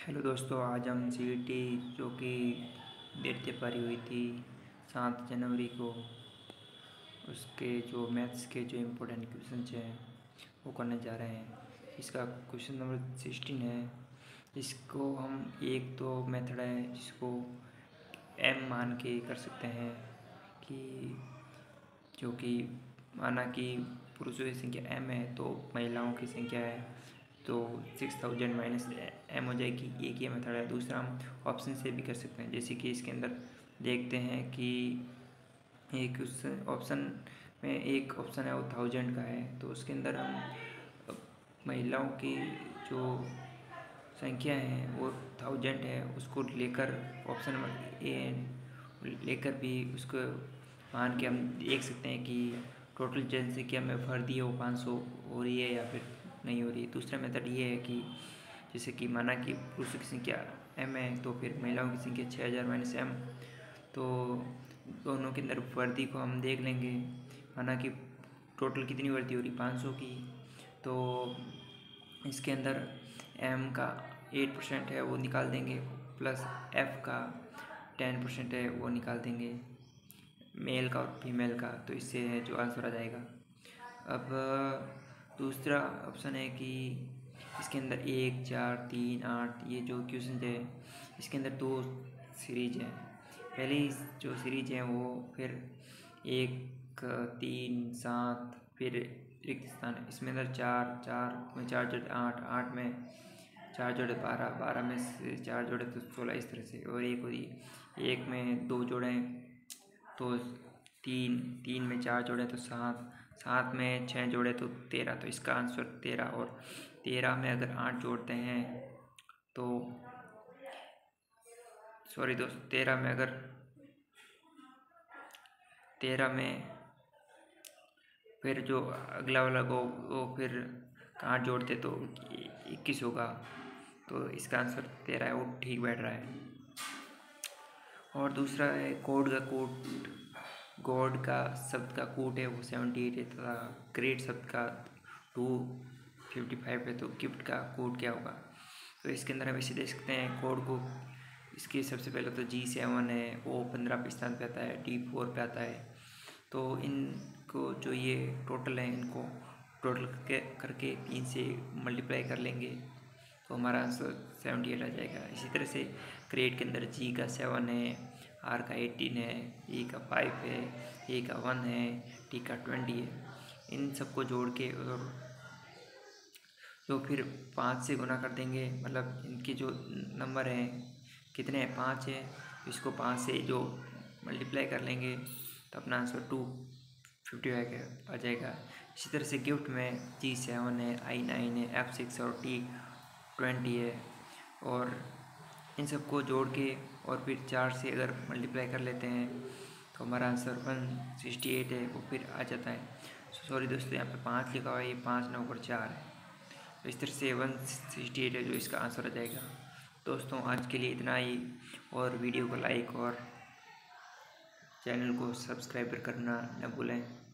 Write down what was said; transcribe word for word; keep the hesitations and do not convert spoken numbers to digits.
Hello दोस्तों, आज हम सी ई टी जो कि डेट तय पारी हुई थी सात जनवरी को, उसके जो मैथ्स के जो इम्पोर्टेंट क्वेश्चन हैं वो करने जा रहे हैं। इसका क्वेश्चन नंबर सिक्सटीन है। इसको हम एक तो मेथड है जिसको एम मान के कर सकते हैं कि जो कि माना कि पुरुषों की संख्या एम है तो महिलाओं की संख्या है तो सिक्स थाउजेंड माइनस एम हो जाएगी। एक ये मेथड है। दूसरा हम ऑप्शन से भी कर सकते हैं, जैसे कि इसके अंदर देखते हैं कि एक उस ऑप्शन में एक ऑप्शन है वो थाउजेंड का है, तो उसके अंदर हम महिलाओं की जो संख्या है वो थाउजेंड है, उसको लेकर ऑप्शन नंबर ए लेकर भी उसको मान के हम देख सकते हैं कि टोटल जनसंख्या में फर्दी है वो पाँच सौ हो रही है या फिर नहीं हो रही है। दूसरा मेथड ये है कि जैसे कि माना कि पुरुषों की संख्या एम है तो फिर महिलाओं की संख्या छः हज़ार माइनस एम, तो दोनों के अंदर वर्दी को हम देख लेंगे। माना कि टोटल कितनी वर्दी हो रही पाँच सौ की, तो इसके अंदर एम का एट परसेंट है वो निकाल देंगे, प्लस एफ़ का टेन परसेंट है वो निकाल देंगे, मेल का और फीमेल का, तो इससे है जो आंसर आ जाएगा। अब दूसरा ऑप्शन है कि इसके अंदर एक चार तीन आठ ये जो क्वेश्चन है इसके अंदर दो सीरीज हैं। पहली जो सीरीज है वो फिर एक तीन सात फिर रिक्त स्थान है, इसमें अंदर चार चार में चार जोड़े आठ, आठ में चार जोड़े बारह, बारह में से चार जोड़े तो सोलह, इस तरह से। और एक होती एक में दो जोड़े तो तीन, तीन में चार जोड़े तो सात, सात में छः जोड़े तो तेरह, तो इसका आंसर तेरह। और तेरह में अगर आठ जोड़ते हैं तो सॉरी दोस्तों तेरह में अगर तेरह में फिर जो अगला वाला को वो फिर आठ जोड़ते तो इक्कीस होगा, तो इसका आंसर तेरह है, वो ठीक बैठ रहा है। और दूसरा है कोड का कूट। गॉड का शब्द का कूट है वो सेवेंटी एट है तथा ग्रेट शब्द का टू फिफ्टी फाइव है, तो गिफ्ट का कूट क्या होगा। तो इसके अंदर हम इसे देख सकते हैं कोड को। इसके सबसे पहले तो जी सेवन है, ओ पंद्रह पे स्थान पे आता है, डी फोर पे आता है। तो इनको जो ये टोटल है इनको टोटल करके करके तीन से मल्टीप्लाई कर लेंगे तो हमारा आंसर सेवेंटी एट आ जाएगा। इसी तरह से ग्रेड के अंदर जी का सेवन है, आर का एटीन है, ई का फाइव है, ए का वन है, टी का ट्वेंटी है। इन सबको जोड़ के और जो फिर पाँच से गुना कर देंगे, मतलब इनके जो नंबर हैं कितने हैं, पाँच है, इसको पाँच से जो मल्टीप्लाई कर लेंगे तो अपना आंसर टू फिफ्टी फाइव आ जाएगा। इसी तरह से गिफ्ट में जी सेवन है, आई नाइन है, एफ सिक्स और टी ट्वेंटी है, और इन सबको जोड़ के और फिर चार से अगर मल्टीप्लाई कर लेते हैं तो हमारा आंसर वन सिक्सटी एट है, वो फिर आ जाता है। सॉरी दोस्तों यहाँ पे पाँच लिखा हुआ है, ये पाँच नौ पर चार है, तो इस तरह से वन सिक्सटी एट है जो इसका आंसर आ जाएगा। दोस्तों आज के लिए इतना ही, और वीडियो को लाइक और चैनल को सब्सक्राइब करना न भूलें।